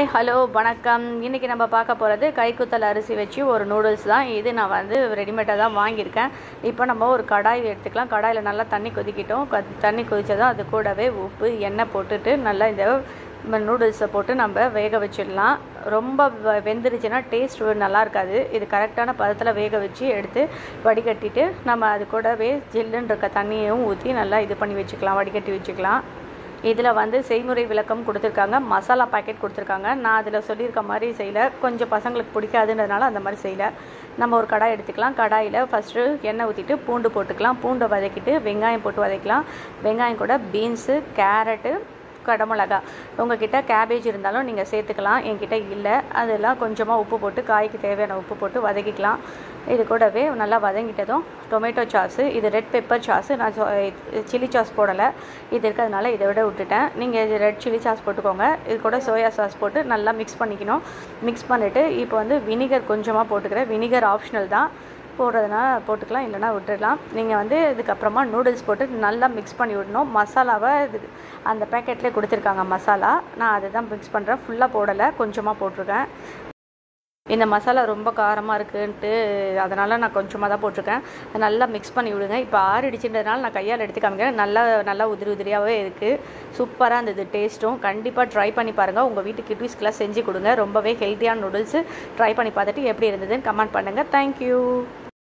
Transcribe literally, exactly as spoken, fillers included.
Hi hello வணக்கம். இன்றைக்கி நம்ம பார்க்க போகிறது கைக்குத்தல் அரிசி வச்சு ஒரு நூடுல்ஸ் தான். இது நான் வந்து ரெடிமேடாக தான் வாங்கியிருக்கேன். இப்போ நம்ம ஒரு கடாய் எடுத்துக்கலாம். கடாயில் நல்லா தண்ணி கொதிக்கிட்டோம். தண்ணி கொதித்ததும் அது கூடவே உப்பு எண்ணெய் போட்டுட்டு நல்லா இந்த நூடுல்ஸை போட்டு நம்ம வேக வச்சிடலாம். ரொம்ப வெந்துருச்சுன்னா டேஸ்ட் நல்லா இருக்காது. இது கரெக்டான பதத்தில் வேக வச்சு எடுத்து வடிகட்டிட்டு நம்ம அது கூடவே ஜில்லுன்னு இருக்க தண்ணியையும் ஊற்றி நல்லா இது பண்ணி வச்சுக்கலாம், வடிகட்டி வச்சுக்கலாம். இதில் வந்து செய்முறை விளக்கம் கொடுத்துருக்காங்க, மசாலா பாக்கெட் கொடுத்துருக்காங்க. நான் அதில் சொல்லியிருக்க மாதிரி செய்யலை, கொஞ்சம் பசங்களுக்கு பிடிக்காதுன்றதுனால அந்த மாதிரி செய்யலை. நம்ம ஒரு கடாய் எடுத்துக்கலாம். கடாயில் ஃபஸ்ட்டு எண்ணெய் ஊற்றிட்டு பூண்டு போட்டுக்கலாம். பூண்டை வதக்கிட்டு வெங்காயம் போட்டு வதக்கலாம். வெங்காயம் கூட பீன்ஸு, கேரட்டு, கடமிளகா, உங்கள்கிட்ட கேபேஜ் இருந்தாலும் நீங்கள் சேர்த்துக்கலாம். என்கிட்ட இல்லை. அதெல்லாம் கொஞ்சமாக உப்பு போட்டு காய்க்கு தேவையான உப்பு போட்டு வதக்கிக்கலாம். இது கூடவே நல்லா வதங்கிட்டதும் டொமேட்டோ சாஸு, இது ரெட் பெப்பர் சாஸு, நான் சில்லி சாஸ் போடலை, இது இருக்கிறதுனால இதை விட விட்டுட்டேன். நீங்கள் இது ரெட் சில்லி சாஸ் போட்டுக்கோங்க. இது கூட சோயா சாஸ் போட்டு நல்லா மிக்ஸ் பண்ணிக்கணும். மிக்ஸ் பண்ணிவிட்டு இப்போ வந்து வினிகர் கொஞ்சமாக போட்டுக்கிறேன். வினிகர் ஆப்ஷனல் தான், போடுறதுனா போட்டுக்கலாம், இல்லைனா விட்டுடலாம். நீங்கள் வந்து இதுக்கப்புறமா நூடுல்ஸ் போட்டு நல்லா மிக்ஸ் பண்ணி விடணும். மசாலாவை இது அந்த பேக்கெட்லேயே கொடுத்துருக்காங்க மசாலா, நான் அதை தான் மிக்ஸ் பண்ணுறேன். ஃபுல்லாக போடலை, கொஞ்சமாக போட்டிருக்கேன். இந்த மசாலா ரொம்ப காரமாக இருக்குன்ட்டு அதனால் நான் கொஞ்சமாக தான் போட்டிருக்கேன். நல்லா மிக்ஸ் பண்ணி விடுங்க. இப்போ ஆறிடுச்சுன்றதுனால நான் கையால் எடுத்து காமிக்கிறேன். நல்லா நல்லா உதிரி உதிரியாகவே இருக்குது. சூப்பராக இருந்தது டேஸ்ட்டும். கண்டிப்பாக ட்ரை பண்ணி பாருங்கள். உங்கள் வீட்டு கிட்ஸ்க்கெலாம் செஞ்சு கொடுங்க. ரொம்பவே ஹெல்த்தியான நூடுல்ஸு. ட்ரை பண்ணி பார்த்துட்டு எப்படி இருந்ததுன்னு கமெண்ட் பண்ணுங்கள். தேங்க்யூ.